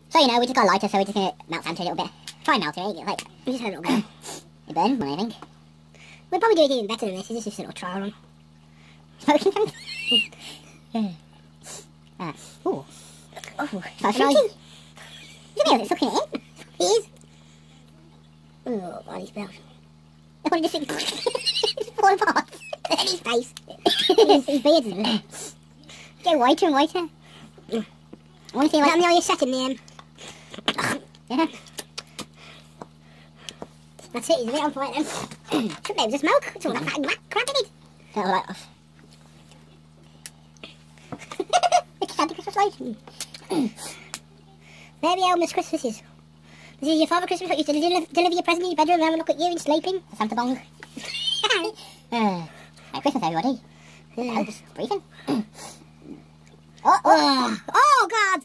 So you know, we just got a lighter, so we're just gonna melt Santa a little bit. Try and melt it, like We just had a little go. it burn. What do you think? We'll probably do it even better than this. This is just a little trial run. Smoking thing. Ooh. Oh, That's nice. fruity. Look at it, it's sucking it in. It is. Oh, God, he's bells. I want to just think. Fall apart. His face. His beard is get whiter and whiter. I want to see Is that like on the other second name? yeah. That's it, he's a bit on fire then. Should be able to smoke. It's all that fat and crap in it. That'll light off. It's Santa Christmas light. There we are, Miss Christmases. This is your Father Christmas, what used to deliver your present in your bedroom and have a look at you and sleeping. Santa bong. Merry Christmas, everybody. Yeah. Just breathing. Oh, God!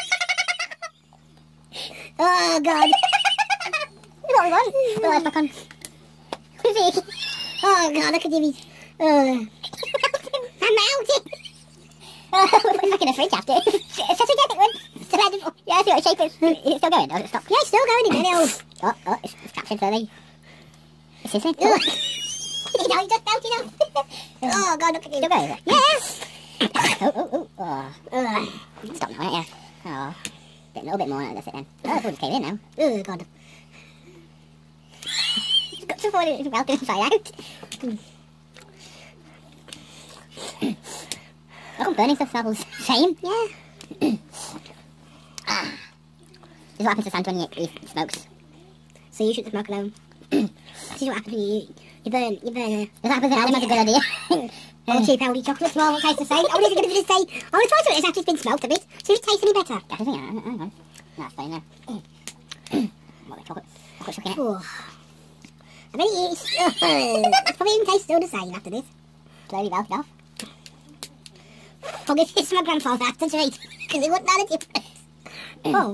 Oh, God. You know what we want? Put the lights back on. Who's he? Oh, God, look at him. I'm melting. Put it back in the fridge after. Set it again, still edible. Yeah, I see what it's shaking. It's still going, does it stop? Yeah, it's still going in there. Oh, it's captured slowly. It's sizzling. You know, he just melted up. Oh, God, look at him. Still going, is it? Yeah. Oh. Stop now, yeah. Oh. A little bit more, that's it then. Oh, it's all just came in now. Oh, God. It's got to fall in, it's melting inside out. Look, I'm burning stuff smells the same. Yeah. This is what happens to Santa when he smokes. So you should smoke alone. This is what happens when you burn. This happens when Adam has a good idea. All cheap healthy chocolate small won't taste the same. What is it going to say? I want to try something that's actually been smoked a bit. See if it tastes any better. I think, hang on. No, it's fine now. What, the chocolate? Chocolate sucking it. Oh. I bet it is. It probably even tastes still the same after this. Slowly melted off. Probably it's my grandfather after treat. Because it wouldn't know the difference. Oh.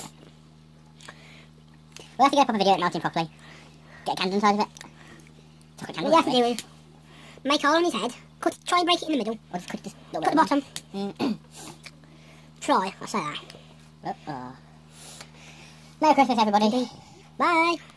We'll have to get a proper video at melting properly. Get a candle inside of it. Chocolate candle. What you have to do is make a hole on his head. Try and break it in the middle. Or just cut Cut the bottom. Mm. Try, I say that. Merry Christmas, everybody. Bye.